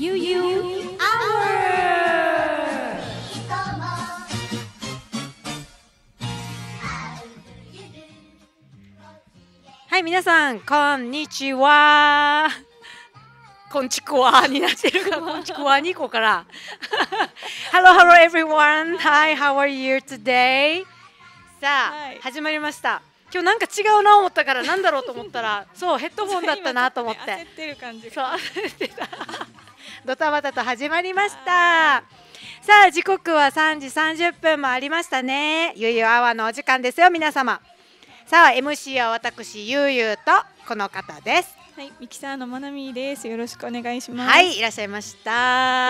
ゆゆアワー。はい、皆さんこんにちは。こんちくわになってるから、こんちくわに行こうから。Hello, hello everyone. Hi, how are you today? さあ、始まりました。今日なんか違うな思ったからなんだろうと思ったら、そうヘッドホンだったなと思って。 焦ってる感じ。 そう焦ってた。ドタバタと始まりました。さあ時刻は3時30分もありましたね。ゆうゆうアワーのお時間ですよ皆様。さあ MC は私ゆうゆうとこの方です。 はい、ミキサーのまなみです。よろしくお願いします。 はい、いらっしゃいました。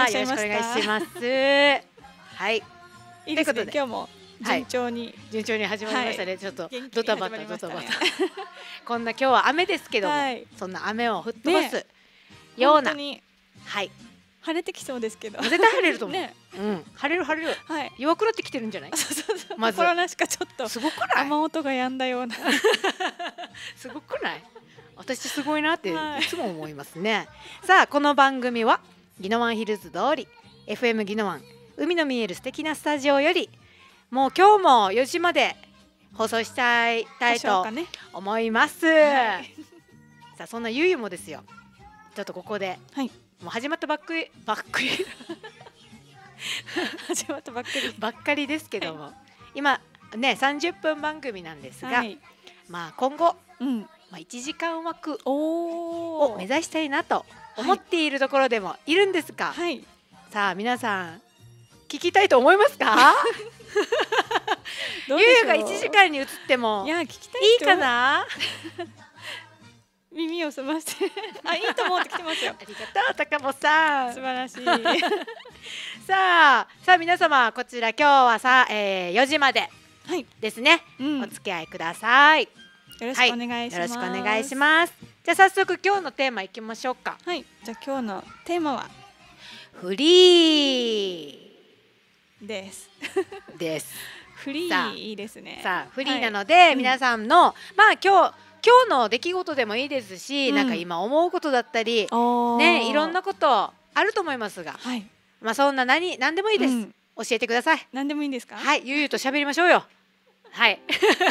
よろしくお願いします。はい。 いいですね。今日も順調に、 順調に始まりましたね。ちょっとドタバタドタバタ。こんな今日は雨ですけども、そんな雨を吹っ飛ばすような、はい。 晴れてきそうですけど。 絶対晴れると思う。うん、晴れる晴れる。弱くなってきてるんじゃない？ まず。コロナしかちょっとすごくない？ 雨音が止んだような。 すごくない？私すごいなっていつも思いますね。さあこの番組は宜野湾ヒルズ通り FM 宜野湾海の見える素敵なスタジオよりもう今日も4時まで放送したいと思います。さあそんなゆうゆうもですよ。ちょっとここで、もう始まったばっかり始まったばっかりですけども、今ね30分番組なんですが、まあ今後、1時間枠を目指したいなと思っているところでもいるんですが、さあ皆さん聞きたいと思いますか？ゆうゆうが1時間に移ってもいいかな？ 耳を澄ましていいと思ってきてますよ。 ありがとう高本さん。 素晴らしい。 さあ皆様こちら今日は4時までですね、お付き合いください。 よろしくお願いします。 よろしくお願いします。じゃあ早速今日のテーマいきましょうか。 はい。じゃあ今日のテーマはフリーです。 です。 フリーいいですね。 さあフリーなので皆さんのまあ今日の出来事でもいいですし、なんか今思うことだったりねいろんなことあると思いますが、まあそんな何でもいいです。教えてください。 何でもいいんですか？ はい、ゆうゆうと喋りましょうよ。はい。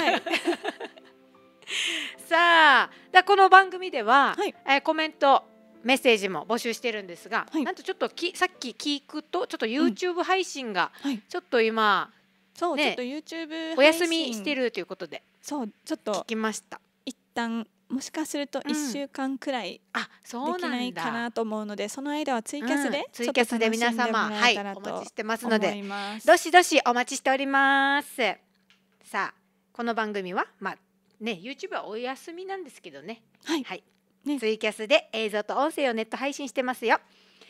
さあ、この番組では、コメント、メッセージも募集してるんですが、なんとちょっとさっき聞くとちょっと YouTube 配信がちょっと今そうちょっと YouTube お休みしてるということで、 そうちょっと聞きました。 一旦もしかすると1週間くらいできないかなと思うので、その間はツイキャスで皆様お待ちしてますので、どしどしお待ちしております。さあこの番組はまあね YouTube はお休みなんですけどね、ツイキャスで映像と音声をネット配信してますよ。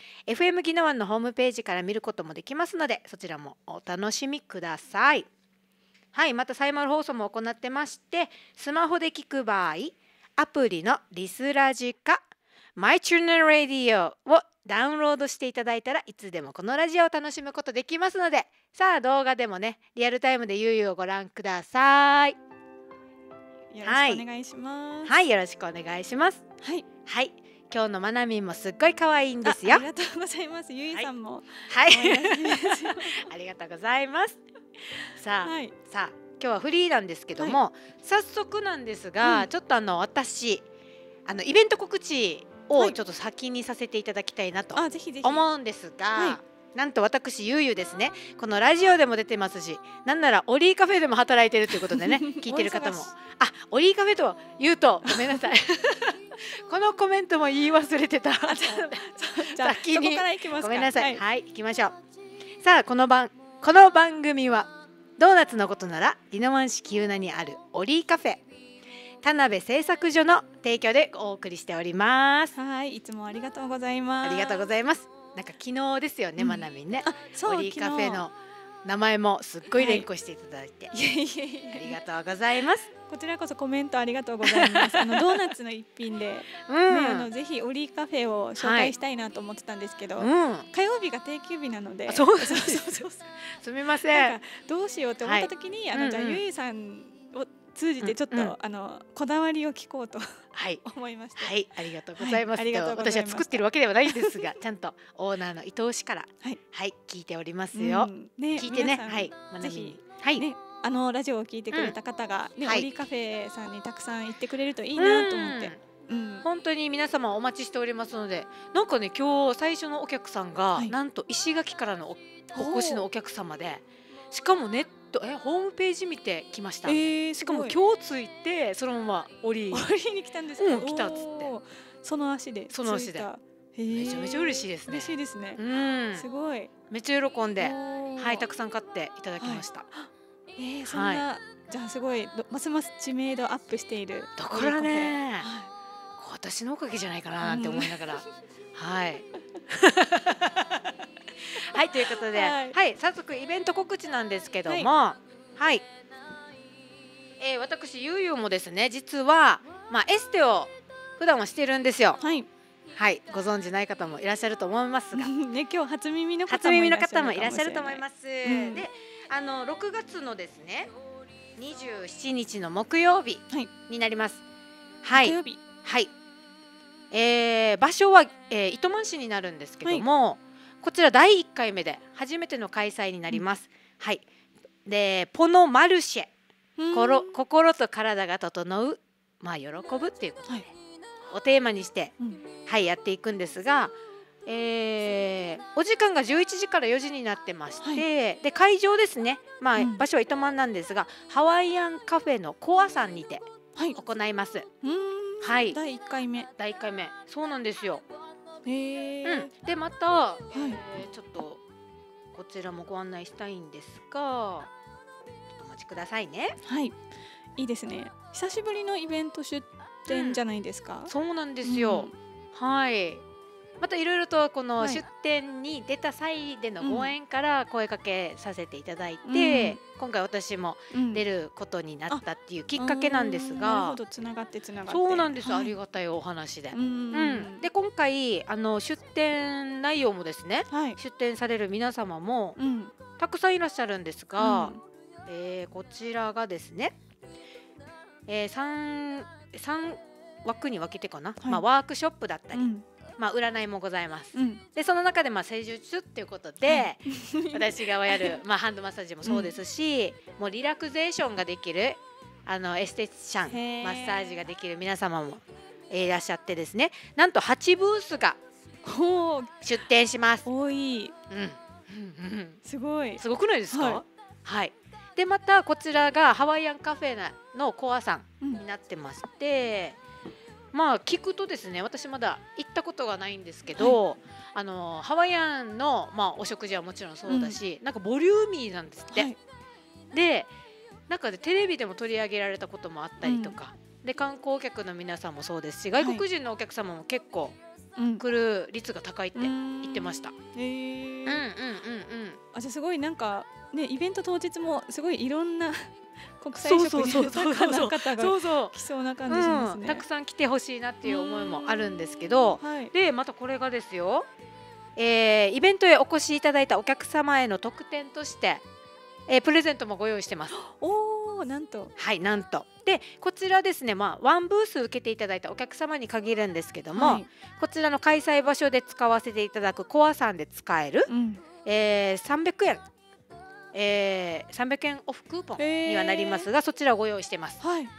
FM 宜野湾のホームページから見ることもできますので、そちらもお楽しみください。はい、またサイマル放送も行ってまして、スマホで聞く場合アプリのリスラジか MyTuner Radio をダウンロードしていただいたらいつでもこのラジオを楽しむことできますので、さあ動画でもねリアルタイムでゆうゆうをご覧ください。 よろしくお願いします。 はい、よろしくお願いします。はい、今日のまなみんもすっごい可愛いんですよ。 ありがとうございます。ゆいさんもありがとうございます。さあ今日はフリーなんですけども、早速なんですが、ちょっと私イベント告知をちょっと先にさせていただきたいなと思うんですが、なんと私ゆうゆうですね、このラジオでも出てますし、なんならオリーカフェでも働いてるということでね聞いてる方もオリーカフェと言うとごめんなさいこのコメントも言い忘れてた。先にごめんなさい。はい、行きましょう。さあこの番組はドーナツのことなら宜野湾市喜友名にあるオリーカフェ田辺製作所の提供でお送りしております。 はい、いつもありがとうございます。 ありがとうございます。なんか昨日ですよね、まなみんね。オリーカフェの名前もすっごい連呼していただいて、ありがとうございます。 こちらこそコメントありがとうございます。ドーナツの一品で、ぜひオリーカフェを紹介したいなと思ってたんですけど、火曜日が定休日なので、 すみません。 どうしようと思った時に、じゃあゆいさんを通じてちょっと、こだわりを聞こうと思いました。 はい、ありがとうございます。私は作ってるわけではないんですが、ちゃんとオーナーの伊藤氏から聞いておりますよ。聞いてね、はい、 ぜひね、ラジオを聞いてくれた方がね、オリーカフェさんにたくさん行ってくれるといいなと思って。 本当に皆様お待ちしておりますので、なんかね今日最初のお客さんが、なんと石垣からのお越しのお客様で、しかもネットホームページ見て来ました。しかも今日着いてそのまま降りに来たんですか。 来たっつってその足でめちゃめちゃ嬉しいですね。 嬉しいですね。すごいめっちゃ喜んで、はい、たくさん買っていただきました。 そんなじゃあすごいますます知名度アップしているだからね、私のおかげじゃないかなって思いながら、はいはい、ということで、はい、早速イベント告知なんですけども、はい、私ゆうゆうもですね、実はエステを普段はしてるんですよ。はい、ご存知ない方もいらっしゃると思いますが、 ね、今日初耳の方もいらっしゃると思います。で、6月のですね、27日の木曜日になります。はい、はい。場所は、糸満市になるんですけども、こちら第1回目で初めての開催になります。はい。で、ポノマルシェ、心と体が整う、喜ぶっていうことで、をテーマにして、はい、やっていくんですが、お時間が11時から4時になってまして、で会場ですね、場所は糸満なんですが、ハワイアンカフェのコアさんにて行います。はい、 第1回目。 そうなんですよ。でまた、ちょっとこちらもご案内したいんですが、ちょっとお待ちくださいね。 はい、いいですね。久しぶりのイベント出店じゃないですか。 そうなんですよ。はい。またいろいろとこの出店に出た際でのご縁から声かけさせていただいて、今回私も出ることになったっていうきっかけなんですが、 なるほど、つながってそうなんです、ありがたいお話で。で今回出店内容もですね、出店される皆様もたくさんいらっしゃるんですが、こちらがですね、3枠に分けてかな、ワークショップだったり、占いもございます。でその中で施術っていうことで、私がやるハンドマッサージもそうですし、もうリラクゼーションができるエステティシャンマッサージができる皆様もいらっしゃってですね、なんと8ブースが出店します。 多い。すごくないですか。はい。でまたこちらがハワイアンカフェのコアさんになってまして、聞くとですね、私まだ行ったことがないんですけど、ハワイアンのお食事はもちろんそうだし、なんかボリューミーなんですって。でなんかテレビでも取り上げられたこともあったりとか、で観光客の皆さんもそうですし、外国人のお客様も結構来る率が高いって言ってました。じゃあすごいなんかね、イベント当日もすごいいろんな国際色豊かな方が来そうな感じしますね。 たくさん来てほしいなっていう思いもあるんですけど、でまたこれがですよ、イベントへお越しいただいたお客様への特典として、プレゼントもご用意してます。 なんと。 はい、なんと。でこちらですね、ワンブース受けていただいたお客様に限るんですけども、こちらの開催場所で使わせていただくコアさんで使える、300円300円オフクーポンにはなりますが、そちらをご用意してます。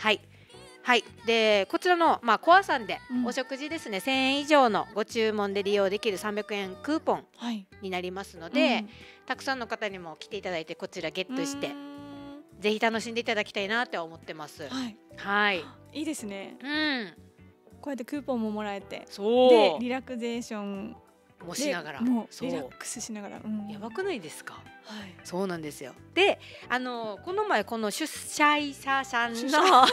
でこちらのコアさんでお食事ですね、1000円以上のご注文で利用できる300円クーポンになりますので、たくさんの方にも来ていただいてこちらゲットしてぜひ楽しんでいただきたいなって思ってます。 いいですね。こうやってクーポンももらえて、 でリラクゼーションもしながら、 リラックスしながら、 やばくないですか。そうなんですよ。でこの前この出催者さんの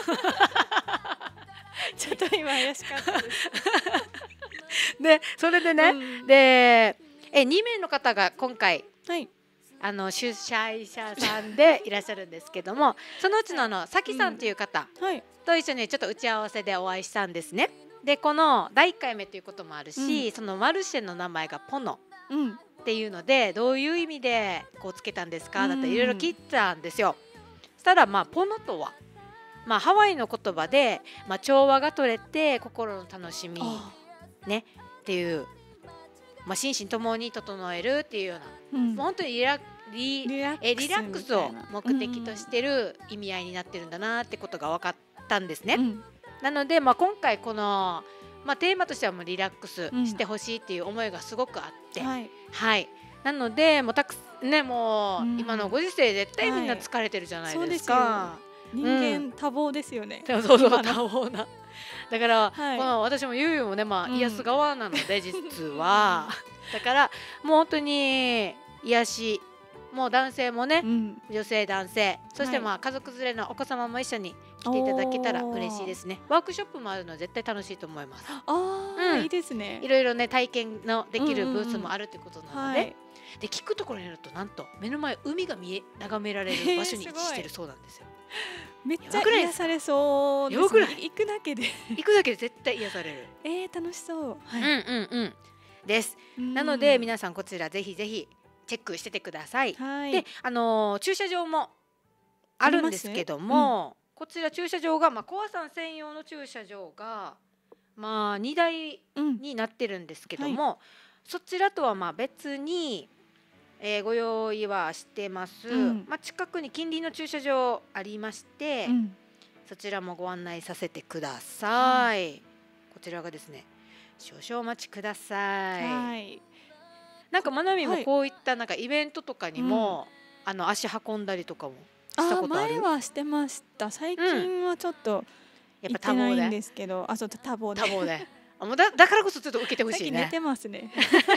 ちょっと今怪しかったです。 でそれでね、で2名の方が今回出催者さんでいらっしゃるんですけども、そのうちのさきさんという方と一緒にちょっと打ち合わせでお会いしたんですね。でこの第1回目ということもあるし、そのマルシェの名前がポノっていうので、どういう意味でこうつけたんですかだったりいろいろ聞いたんですよ。そしたらポノとはまあ、ハワイの言葉で、まあ、調和が取れて心の楽しみ、ね、っていう、まあ、心身ともに整えるっていうような、もう本当にリラックスを目的としてる意味合いになってるんだなってことが分かったんですね。なので、まあ、今回この、まあ、テーマとしてはもうリラックスしてほしいっていう思いがすごくあって、はい、なのでもうもう今のご時世絶対みんな疲れてるじゃないですか。 人間多忙ですよね。 そう多忙な。だから、この私もゆうゆうもね、まあ、癒す側なので、実はだからもう本当に癒し、もう男性もね、女性男性、そしてまあ家族連れのお子様も一緒に来ていただけたら嬉しいですね。ワークショップもあるので絶対楽しいと思います。 いいですね。 いろいろね体験のできるブースもあるってことなので、で聞くところによるとなんと目の前海が眺められる場所に位置してるそうなんですよ。 めっちゃ癒されそうですね。行くだけで絶対癒される。 楽しそう。 です。なので皆さんこちらぜひぜひチェックしててください。で、駐車場もあるんですけども、こちら駐車場がまあコアさん専用の駐車場がまあ2台になってるんですけども、そちらとはまあ別にご用意はしてます。まあ近くに近隣の駐車場ありまして、そちらもご案内させてください。こちらがですね、少々お待ちください。なんかまなみもこういったなんかイベントとかにも足運んだりとかもしたことある？ 前はしてました。最近はちょっとやっぱ多忙ですけど、そう多忙で。もうだからこそちょっと受けてほしいね。 寝てますね。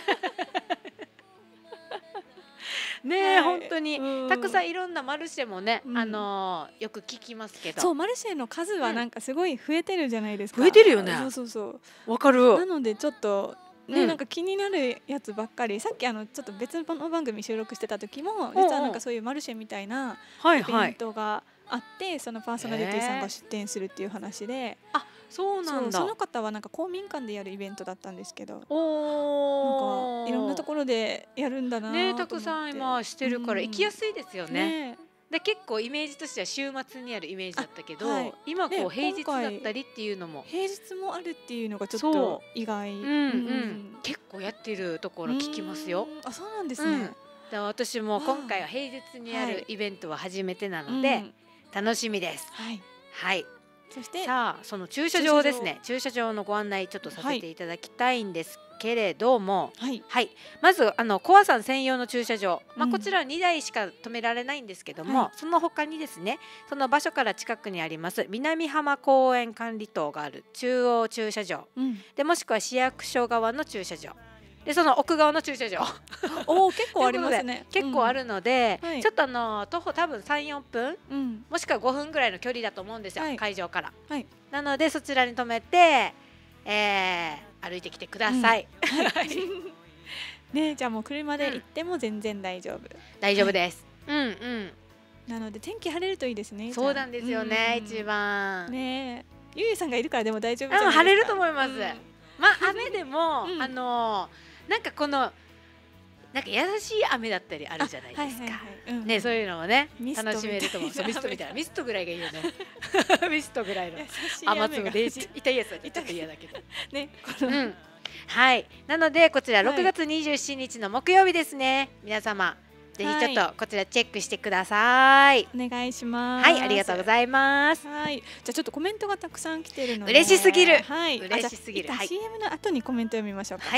ね、本当にたくさんいろんなマルシェもね、よく聞きますけど、 そうマルシェの数はなんかすごい増えてるじゃないですか。 増えてるよね。 そうわかる。 なのでちょっとね、なんか気になるやつばっかり、さっきちょっと別の番組収録してた時も実はなんかそういうマルシェみたいなイベントがあって、そのパーソナリティさんが出展するっていう話で、 そうなんだ。 その方はなんか公民館でやるイベントだったんですけど、なんかいろんなところでやるんだなと思って。 たくさん今してるから行きやすいですよね。で結構イメージとしては週末にあるイメージだったけど、今こう平日だったりっていうのも、 平日もあるっていうのがちょっと意外。 結構やってるところ聞きますよ。 そうなんですね。 私も今回は平日にあるイベントは初めてなので楽しみです。はい。そしてさあその駐車場ですね。駐車場のご案内ちょっとさせていただきたいんですけれども、まずコアさん専用の駐車場、こちらは2台しか止められないんですけども、その他にですね、その場所から近くにあります南浜公園管理棟がある中央駐車場、でもしくは市役所側の駐車場で、その奥側の駐車場結構ありますね。 結構あるので、ちょっと徒歩多分 3,4 分、もしくは5分ぐらいの距離だと思うんですよ、会場から。なのでそちらに止めて、歩いてきてください。 ね、じゃあもう車で行っても全然大丈夫。 大丈夫です。 なので天気晴れるといいですね。 そうなんですよね、一番。 ね、ゆうさんがいるからでも大丈夫じゃないですか。 晴れると思います。まあ雨でもなんかこのなんか優しい雨だったりあるじゃないですか。ね、そういうのもね楽しめると思う。ミストみたいな、ミストぐらいがいいよね。ミストぐらいの雨粒で痛いやつはちょっと嫌だけどね。はい。なのでこちら6月27日の木曜日ですね。皆様ぜひちょっとこちらチェックしてください。 お願いします。 はい、ありがとうございます。 じゃあちょっとコメントがたくさん来てるので嬉しすぎる。嬉しすぎる。 CM の後にコメント読みましょうか。 はい。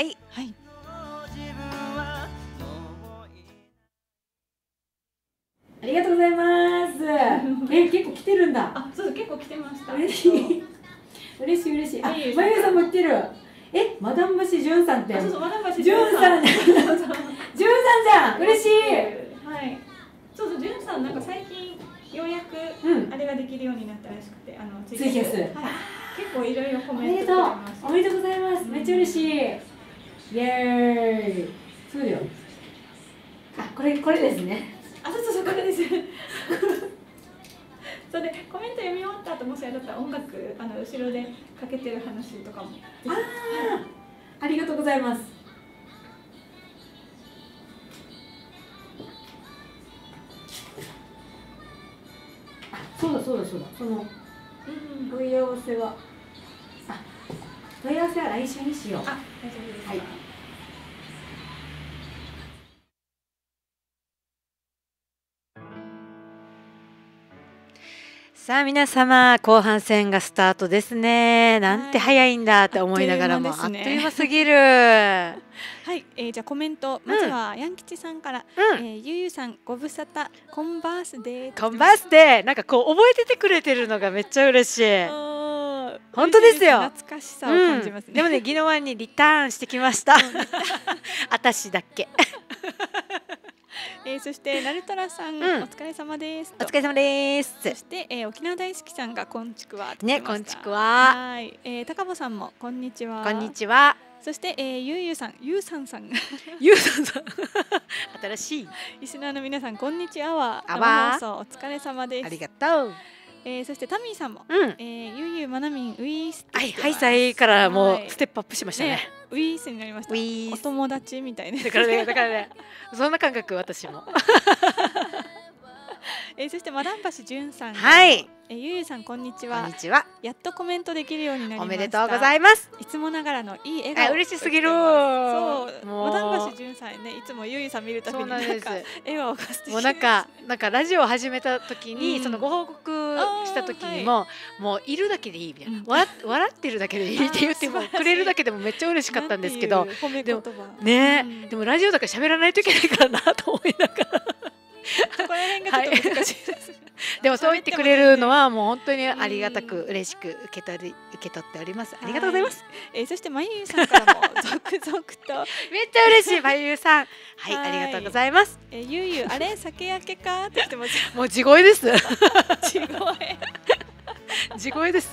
ありがとうございます。結構来てるんだ。 そう結構来てました。 嬉しい。嬉しい嬉しい。まゆゆさんも来てる。マダム橋じゅんさんって。 そうそうマダム橋じゅんさん。じゅんさんじゃん。嬉しい。 はい。そうじゅんさんなんか最近ようやくあれができるようになったらしくて、 ツイキャス。結構いろいろコメントくれました。 おめでとうございます。めっちゃ嬉しい。イエーイ。そうだよ。これですね。 そうこれです。それでコメント読み終わった後もしあれだったら音楽後ろでかけてる話とかも。 ありがとうございます。そうだ。その問い合わせは。 問い合わせは来週にしよう。 大丈夫ですか。はい。 さあ皆様、後半戦がスタートですね。なんて早いんだって思いながらも、あっという間すぎる。 はい、じゃあコメント、まずはヤン吉さんから、ゆうゆさんご無沙汰、コンバースデー。 コンバースデー、なんかこう覚えててくれてるのがめっちゃ嬉しい。本当ですよ。 懐かしさを感じますね。 でもね、宜野湾にリターンしてきました。私だけ。 そしてナルトラさん、お疲れ様です。 お疲れ様です。 そして、沖縄大好きさんがこんちくわ。 ね、こんちくわ。 はい、高保さんもこんにちは。 こんにちは。 そして、ゆうゆうさん、ゆうさんさん。 ゆうさんさん。新しい。 リスナーの皆さん、こんにちは。 生放送お疲れ様です。 ありがとう。 そしてタミーさんも、ゆうゆうまなみんウィース。 はい、ハイサイからもうステップアップしましたね。 ウィースになりました。お友達みたいな。 だからね、そんな感覚私も。 そしてマダンパシじゅんさん、 はい、 ゆうゆうさんこんにちは。 こんにちは。 やっとコメントできるようになりました。 おめでとうございます。 いつもながらのいい笑顔。 嬉しすぎる。 そう、マダンパシじゅんさんね、いつもゆうゆうさん見るたびになんか笑顔が素敵。 もうなんかラジオを始めた時に、そのご報告した時にも、もういるだけでいいみたいな、笑ってるだけでいいって言ってもくれるだけでもめっちゃ嬉しかったんですけど、でもね、でもラジオだから喋らないといけないからなと思いながら。 ここら辺がちょっと難しいです。 でもそう言ってくれるのはもう本当にありがたく嬉しく受け取っております。ありがとうございます。 そしてまゆゆさんからも続々とめっちゃ嬉しいまゆゆさん。はい、ありがとうございます。 ゆうゆうあれ酒焼けかって言ってます。 もう地声です。 地声。 地声です。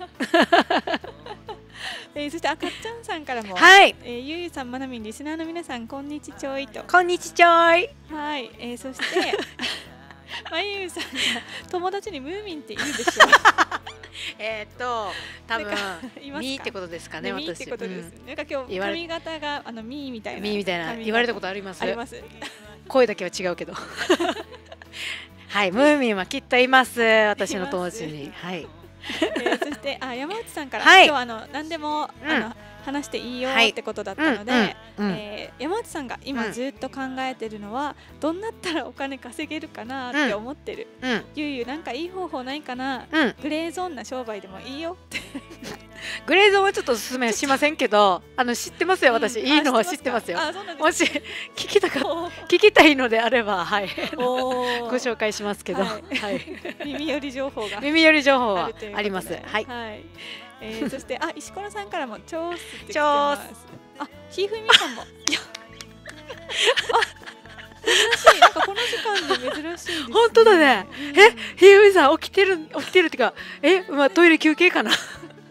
そしてあかっちゃんさんからも、 はい、 ゆうゆうさん、まなみん、リスナーの皆さん、こんにちちょいと。 こんにちちょい。 はい、そしてまゆゆさんが友達にムーミンって言うでしょう。多分ミーってことですかね。 ミーってことです。なんか今日髪型がミーみたいな言われたことあります。 あります。 声だけは違うけど。はい、ムーミンはきっといます。私の友達に。はい。 そして山内さんから、今日何でも話していいよってことだったので、山内さんが今ずっと考えてるのは、どんなったらお金稼げるかなって思ってる。ゆうゆうなんかいい方法ないかな。グレーゾーンな商売でもいいよって。 グレーゾーンはちょっとおすすめしませんけど、知ってますよ。私いいのは知ってますよ。もし聞きたいのであれば、はい、ご紹介しますけど、はい、 耳寄り情報はあります。はい。 そして石ころさんからもチョースって来てます。ひふみさんも。珍しい。なんかこの時間で珍しいですね。 本当だね。ひふみさん起きてるってか、トイレ休憩かな。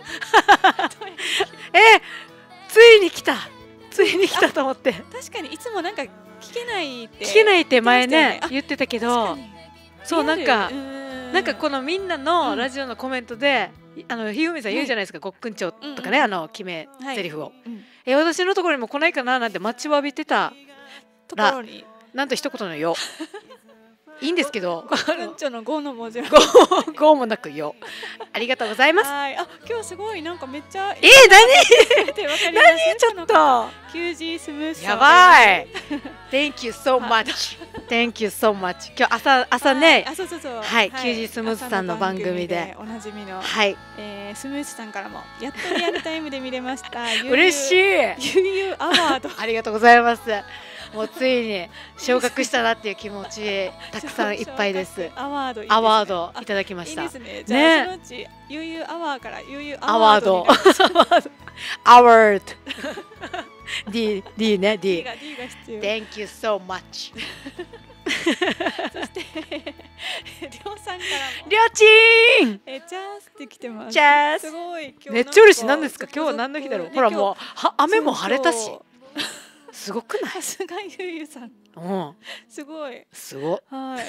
ついに来たと思って。 確かにいつもなんか聞けないって前ね言ってたけど、そうなんかこのみんなのラジオのコメントでひふみさん言うじゃないですか、ごっくんちょとかね、決め台詞を。私のところにも来ないかななんて待ちわびてたところに、 なんと一言のよ。いいんですけど、 うんちょの5の文字 5もなくよ。ありがとうございます。 今日すごいなんかめっちゃ何ちょっと QG スムースやばい。Thank you so much. Thank you so much. 今日朝ね、はい、QG スムースさんの番組でおなじみの、 はい、 スムースさんからもやっとリアルタイムで見れました。 嬉しい。 ゆうゆうアワード。 ありがとうございます。もうついに昇格したなっていう気持ちたくさんいっぱいです。 アワードいただきました。 いいですね。じゃあそのうちゆうゆうアワーからゆうゆうアワード。 アワード。D ね D が必要。 Thank you so much. そしてりょうさんからもりょうちんチャースって来てます。 チャース。 すごい。 めっちゃ嬉しい。何ですか今日は何の日だろう。ほらもう雨も晴れたし。すごくない？ さすがゆうゆうさん。すごい。はい。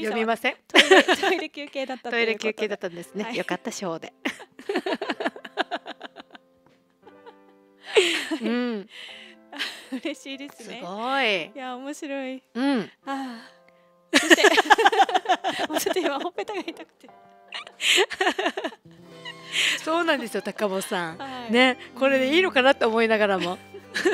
読みません。 トイレ休憩だったんですね。よかったショーで。 嬉しいですね。 すごい。 いや面白い。 そしてもうちょっと今ほっぺたが痛くて。 そうなんですよ、高本さん。ね、これでいいのかなって思いながらも。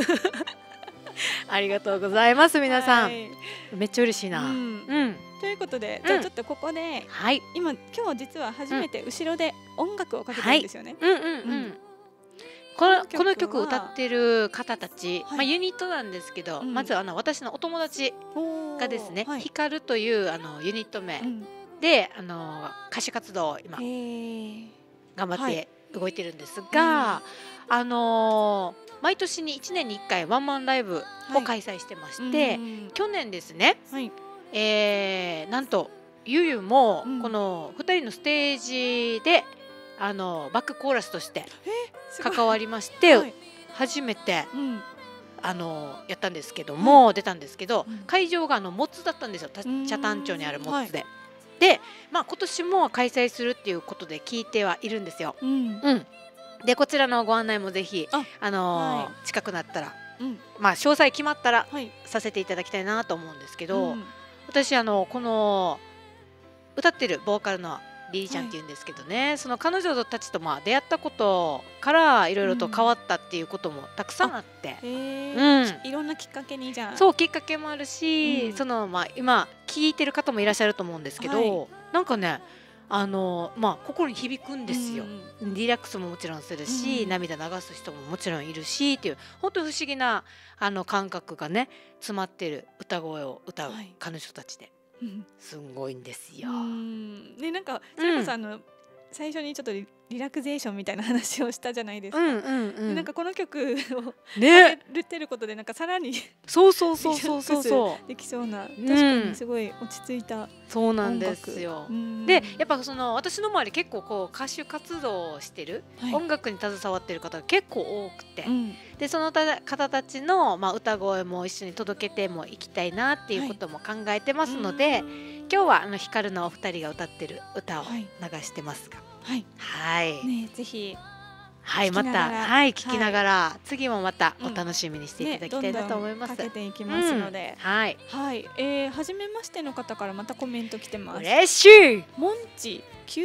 ありがとうございます、皆さん。めっちゃ嬉しいな。 ということで、じゃあちょっとここで、今日実は初めて後ろで音楽をかけてるんですよね。 この曲を歌ってる方たち、ユニットなんですけど、まず私のお友達がですね、ヒカルというユニット名で歌手活動を今頑張って動いてるんですが、毎年に1年に1回ワンマンライブを開催してまして、去年ですね、なんとゆゆもこの2人のステージでバックコーラスとして関わりまして、初めてやったんですけども、出たんですけど、会場がモッツだったんですよ、北谷町にあるモッツで。で、今年も開催するっていうことで聞いてはいるんですよ。でこちらのご案内もぜひ近くなったら、詳細決まったらさせていただきたいなと思うんですけど、私この歌ってるボーカルのリリちゃんっていうんですけどね、その彼女たちと出会ったことからいろいろと変わったっていうこともたくさんあって、 いろんなきっかけにじゃあ、 そうきっかけもあるし、今聞いてる方もいらっしゃると思うんですけど、なんかね心に響くんですよ。リラックスももちろんするし、涙流す人ももちろんいるしっていう、本当に不思議な感覚がね詰まってる歌声を歌う彼女たちで。すごいんですよ。 ね、なんかそれこそ最初にちょっとリラクゼーションみたいな話をしたじゃないですか。なんかこの曲をねるってることでなんかさらにそうできそうな、確かにすごい落ち着いた。 そうなんですよ。でやっぱ私の周り結構歌手活動をしてる、音楽に携わってる方が結構多くて、でその方たちの歌声も一緒に届けてもいきたいなっていうことも考えてますので、今日はヒカルのお二人が歌ってる歌を流してますが、 ね、ぜひまた聞きながら次もまたお楽しみにしていただきたいなと思います。 かけていきますので、初めましての方からまたコメント来てます。 嬉しい。 モンチ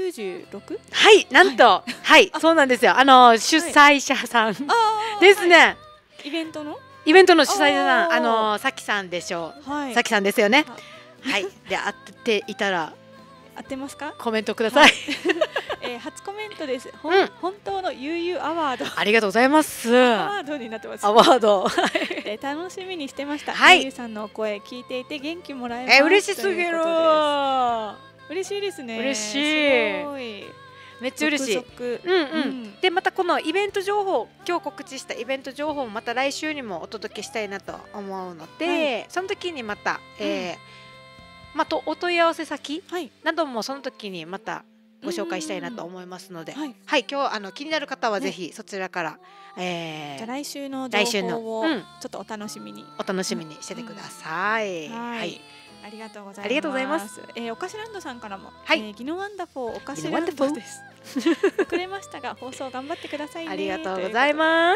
96？ なんとそうなんですよ。主催者さんですね。 イベントの主催者さん、さきさんでしょう。さきさんですよね。で会っていたら合ってますか？ コメントください。 初コメントです。本当のゆうゆうアワード。 ありがとうございます。 アワードになってます。 アワード。 で楽しみにしてました。ゆうゆうさんの声聞いていて元気もらえます。 嬉しすぎる。 嬉しいですね。 嬉しい。 すごい。 めっちゃ嬉しい。でまたこのイベント情報、今日告知したイベント情報もまた来週にもお届けしたいなと思うので、その時にまたお問い合わせ先などもその時にまたご紹介したいなと思いますので、今日気になる方はぜひそちらからじゃあ来週の情報をちょっとお楽しみにしててください。 ありがとうございます。おかしランドさんからもギノワンダフォーおかしランドです。遅れましたが放送頑張ってくださいね。 ありがとうございます。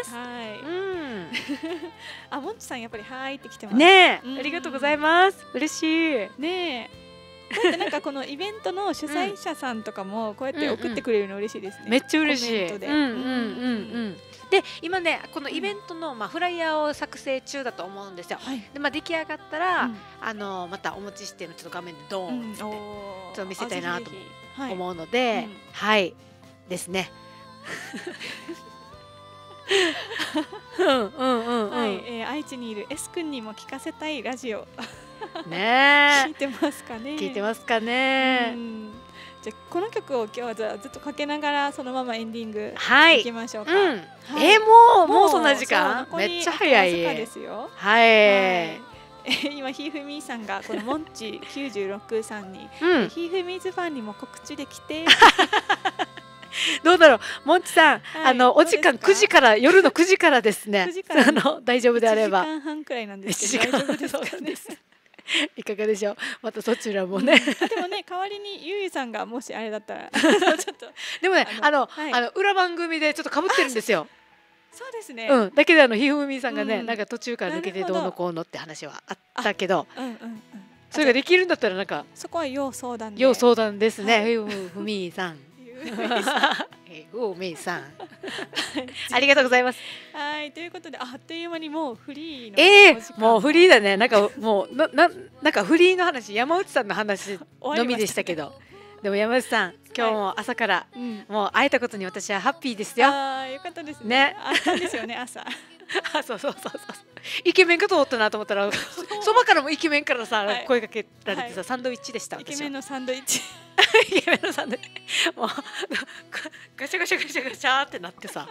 モンチさんやっぱりはいってきてますね。ありがとうございます。嬉しいね。こうやってなんかこのイベントの主催者さんとかもこうやって送ってくれるの嬉しいですね。 めっちゃ嬉しい。で今ねこのイベントのフライヤーを作成中だと思うんですよ。で出来上がったらまたお持ちしてちょっと画面でドーンってちょっと見せたいなと思うので、ですね。 愛知にいる S 君にも聞かせたいラジオ。 ね聞いてますかね。 聞いてますかね。 じゃあこの曲を今日はずっとかけながらそのままエンディングいきましょうか。 もうそんな時間？めっちゃ早い。 ですよ。今ひふみさんがこのモンチ96さんにひふみズファンにも告知できて。 どうだろう、モンチさん、お時間9時から夜の9時からですね。大丈夫であれば。 1時間半くらいなんですけど大丈夫ですかね。 いかがでしょう。またそちらもね。 でもね代わりにゆうゆさんがもしあれだったらちょっとでもね裏番組でちょっと被ってるんですよ。 そうですね。 だけどひふみさんがねなんか途中から抜けてどうのこうのって話はあったけど。 それができるんだったらなんかそこは要相談で。 要相談ですね。ふみさん。ふみさん。ありがとうございます。 はい、ということであっという間にもうフリーのもうフリーだね。なんかもうなんかフリーの話、山内さんの話のみでしたけど。でも山内さん、今日も朝からもう会えたことに私はハッピーですよ。 ああ、よかったですね。あったんですよね、朝。 そうイケメンかと思ったなと思ったら、そばからもイケメンからさ、声かけられてさ、サンドイッチでした。 イケメンのサンドイッチ。 イケメンのサンドイッチ。もうガシャガシャガシャガシャってなってさ。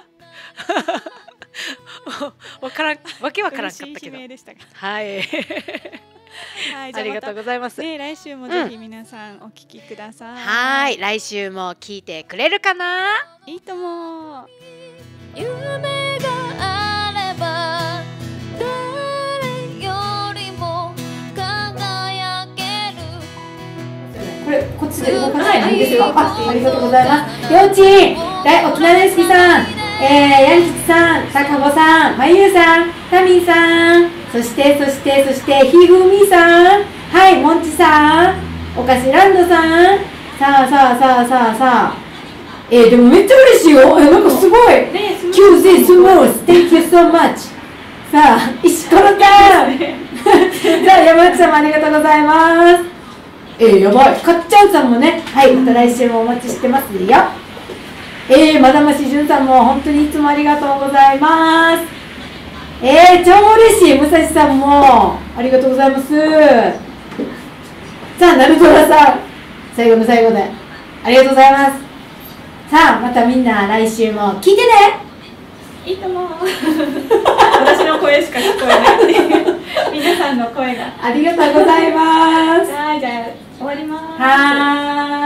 わけわからんかったけど。はい。ありがとうございます。 来週もぜひ皆さんお聞きください。 はい、来週も聞いてくれるかな。 いいとも。 夢があれば誰よりも輝ける。 これこっちで動かないんですよ。ありがとうございます。幼稚園沖縄大好きさん、ヤンキチさん、坂本さん、まゆうさん、タミンさん、そしてひふみさん、はい、もんちさん、おかしランドさん、さあ、でもめっちゃ嬉しいよ。なんかすごい。QZ スモール、Thank you so much。さあ、石ころさん。さあ、山内さんもありがとうございます。やばい。かっちゃんさんもね、はい、また来週もお待ちしてますよ。まだましじゅんさんも本当にいつもありがとうございます。超嬉しい。武蔵さんもありがとうございます。さあ、なるとらさん、最後の最後でありがとうございます。さあ、またみんな来週も聞いてね。 いいとも。私の声しか聞こえないっていう皆さんの声が。 ありがとうございます。 はい、じゃあ終わります。 はい。